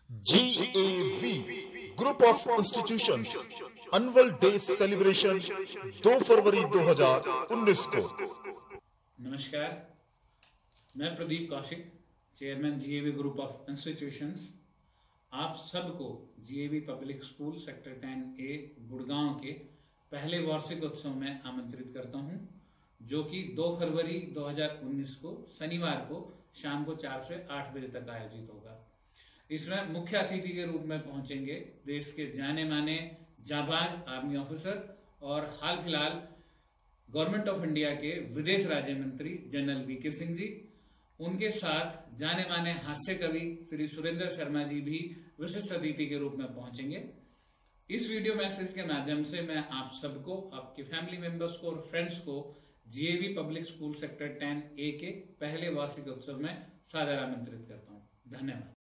GAV group of institutions annual day celebration 2 फरवरी 2019 को। नमस्कार, मैं Pradeep Kaushik, chairman GAV group of institutions, आप सबको GAV public school sector 10A Gurgaon के पहले वार्षिक उत्सव में आमंत्रित करता हूं, जो कि 2 फरवरी 2019 को शनिवार को शाम को 4 से 8 बजे तक आयोजित होगा। इसमें मुख्य अतिथि के रूप में पहुंचेंगे देश के जाने माने जाबाज आर्मी ऑफिसर और हाल फिलहाल गवर्नमेंट ऑफ इंडिया के विदेश राज्य मंत्री जनरल VK सिंह जी। उनके साथ जाने माने हास्य कवि श्री सुरेंद्र शर्मा जी भी विशिष्ट अतिथि के रूप में पहुंचेंगे। इस वीडियो मैसेज के माध्यम से मैं आप सबको, आपके फैमिली मेंबर्स को और फ्रेंड्स को GAV public school sector 10A के पहले वार्षिक उत्सव में सादर आमंत्रित करता हूं। धन्यवाद।